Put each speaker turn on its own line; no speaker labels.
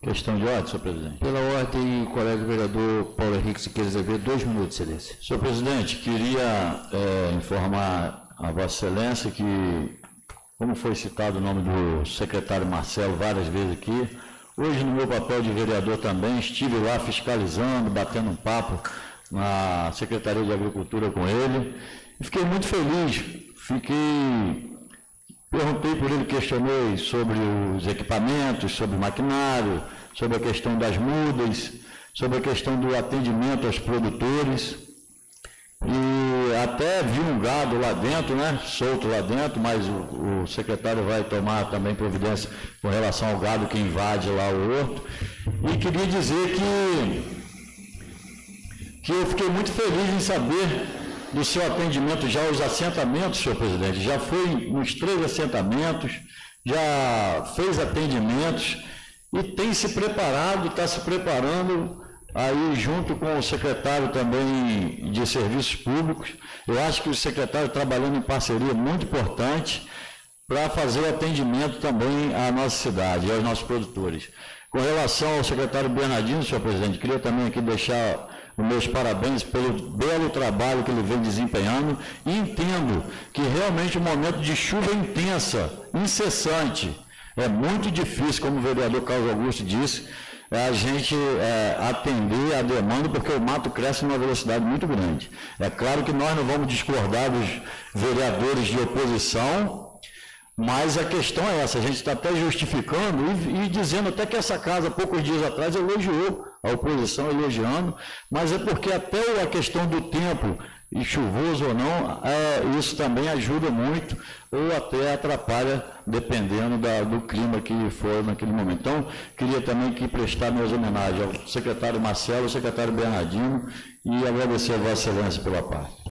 Questão de ordem, senhor presidente.
Pela ordem, colega vereador Paulo Henrique Siqueira Azevedo, 2 minutos, excelência.
Senhor presidente, queria informar a Vossa Excelência que, como foi citado o nome do secretário Marcelo várias vezes aqui, hoje no meu papel de vereador também estive lá fiscalizando, batendo um papo na Secretaria de Agricultura com ele, e fiquei muito feliz, perguntei por ele, questionei sobre os equipamentos, sobre o maquinário, sobre a questão das mudas, sobre a questão do atendimento aos produtores, e até vi um gado lá dentro, né, solto lá dentro, mas o secretário vai tomar também providência com relação ao gado que invade lá o horto, e queria dizer que eu fiquei muito feliz em saber do seu atendimento já aos assentamentos, senhor presidente. Já foi nos 3 assentamentos, já fez atendimentos e tem se preparado, está se preparando aí junto com o secretário também de Serviços Públicos. Eu acho que o secretário trabalhando em parceria muito importante para fazer atendimento também à nossa cidade e aos nossos produtores. Com relação ao secretário Bernardino, senhor presidente, queria também aqui deixar os meus parabéns pelo belo trabalho que ele vem desempenhando, e entendo que realmente o momento de chuva intensa, incessante, é muito difícil, como o vereador Carlos Augusto disse, a gente atender a demanda, porque o mato cresce numa velocidade muito grande. É claro que nós não vamos discordar dos vereadores de oposição, mas a questão é essa, a gente está até justificando e dizendo até que essa casa, poucos dias atrás, elogiou, a oposição elogiando, mas é porque até a questão do tempo, e chuvoso ou não, isso também ajuda muito, ou até atrapalha, dependendo do clima que for naquele momento. Então, queria também aqui prestar minhas homenagens ao secretário Marcelo, ao secretário Bernardino, e agradecer a Vossa Excelência pela parte.